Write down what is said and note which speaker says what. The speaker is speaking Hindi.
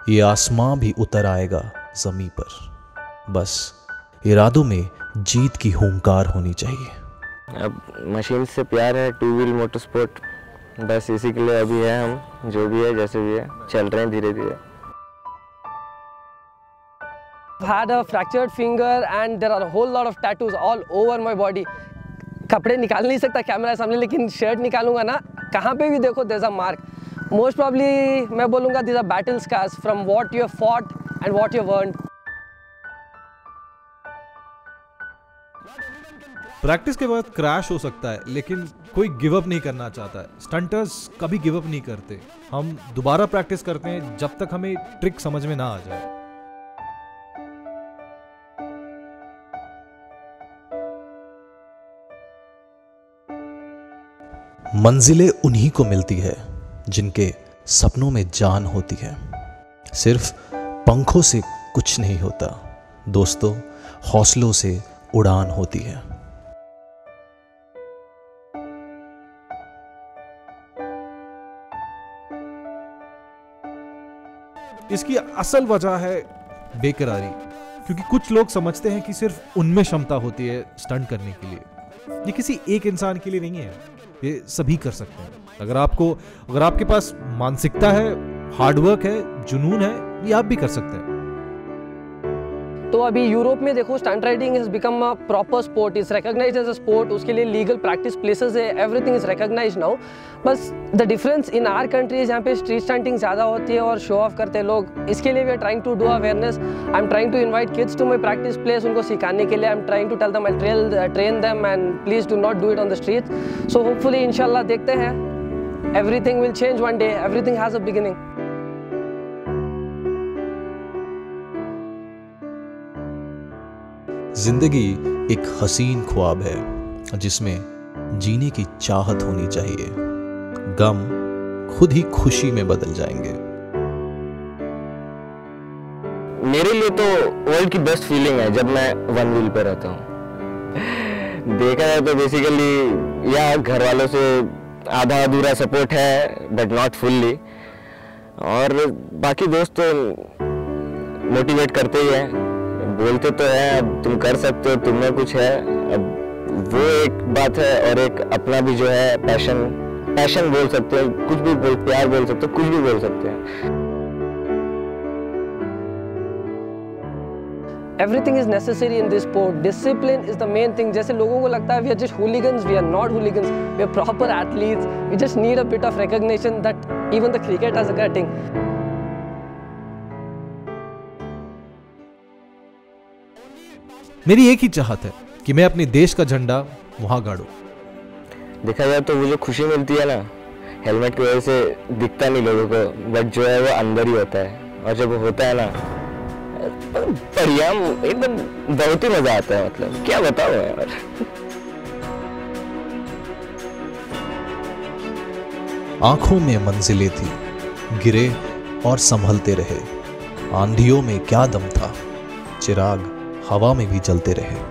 Speaker 1: ये आसमां भी उतर आएगा जमीन पर, बस इरादों में जीत की हुंकार होनी चाहिए।
Speaker 2: अब मशीन से प्यार है, टू व्हील मोटर स्पोर्ट, बस इसी के लिए अभी है हम, जो भी है जैसे भी है चल रहे हैं धीरे धीरे।
Speaker 3: Had a fractured finger and there are a whole lot of tattoos all over my body. कपड़े निकाल नहीं सकता कैमरा सामने, लेकिन शर्ट निकालूंगा ना, कहाँ पे भी देखो there's a mark. Most probably मैं बोलूँगा these are battle scars from what you have fought and what you have earned.
Speaker 4: Practice के बाद क्रैश हो सकता है, लेकिन कोई गिव अप नहीं करना चाहता है। स्टंटर्स कभी गिव अप नहीं करते। हम दोबारा प्रैक्टिस करते हैं जब तक हमें ट्रिक समझ में ना आ जाए।
Speaker 1: मंजिलें उन्हीं को मिलती है जिनके सपनों में जान होती है। सिर्फ पंखों से कुछ नहीं होता दोस्तों, हौसलों से उड़ान होती है।
Speaker 4: इसकी असल वजह है बेकरारी, क्योंकि कुछ लोग समझते हैं कि सिर्फ उनमें क्षमता होती है स्टंट करने के लिए। ये किसी एक इंसान के लिए नहीं है, ये सभी कर सकते हैं। अगर आपके पास मानसिकता है, हार्डवर्क है, जुनून है, ये आप भी कर सकते हैं।
Speaker 3: तो अभी यूरोप में देखो stunt riding has become a proper sport, is recognised as a sport, उसके लिए लीगल प्रैक्टिस प्लेसेस है, एवरीथिंग इज रिकॉग्नाइज्ड नाउ। बस the difference in our countries, यहाँ पे स्ट्रीट स्टंटिंग ज़्यादा होती है और शो ऑफ करते हैं लोग। इसके लिए we are trying to do awareness. I am trying to invite kids to my practice place, उनको सिखाने के लिए। I am trying to tell them, I train them and please do not do it on the street. So hopefully इंशाल्लाह देखते हैं, everything will change one day, everything has a beginning.
Speaker 1: जिंदगी एक हसीन ख्वाब है जिसमें जीने की चाहत होनी चाहिए। गम खुद ही खुशी में बदल जाएंगे।
Speaker 2: मेरे लिए तो वर्ल्ड की बेस्ट फीलिंग है जब मैं वन व्हील पे रहता हूँ। देखा जाए तो बेसिकली या घर वालों से आधा अधूरा सपोर्ट है बट नॉट फुल्ली, और बाकी दोस्त तो मोटिवेट करते ही हैं, बोलते तो हैं अब तुम कर सकते हो, तुम में कुछ है। अब वो एक बात है, और एक अपना भी जो है पैशन बोल सकते हैं, कुछ भी प्यार बोल सकते हो, कुछ भी बोल सकते हैं।
Speaker 3: Everything is necessary in this sport. Discipline is the main thing. जैसे लोगों को लगता है we are just hooligans, we are not hooligans. We are proper athletes. We just need a bit of recognition that even the cricketers are getting.
Speaker 4: मेरी एक ही चाहत है कि मैं अपने देश का झंडा वहां गाड़ूं।
Speaker 2: देखा जाए तो वो जो खुशी मिलती है ना, हेलमेट की वजह से दिखता नहीं लोगों को, बट जो है वो अंदर ही होता है, और जब वो होता है ना बढ़िया, एकदम बहुत ही मजा आता है। मतलब क्या बताऊं यार।
Speaker 1: आंखों में मंजिलें थी, गिरे और संभलते रहे। आंधियों में क्या दम था, चिराग हवा में भी जलते रहे।